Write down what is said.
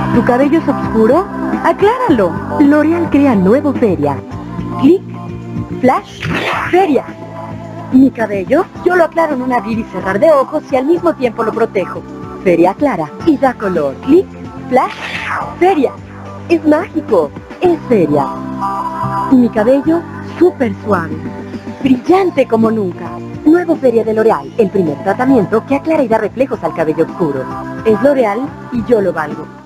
¿Tu cabello es oscuro? ¡Acláralo! L'Oreal crea nuevo Feria. Clic, flash, Feria. ¿Mi cabello? Yo lo aclaro en un abrir y cerrar de ojos y al mismo tiempo lo protejo. Feria aclara y da color. Clic, flash, Feria. Es mágico. Es Feria. Mi cabello, súper suave. Brillante como nunca. Nuevo Feria de L'Oreal, el primer tratamiento que aclara y da reflejos al cabello oscuro. Es L'Oreal y yo lo valgo.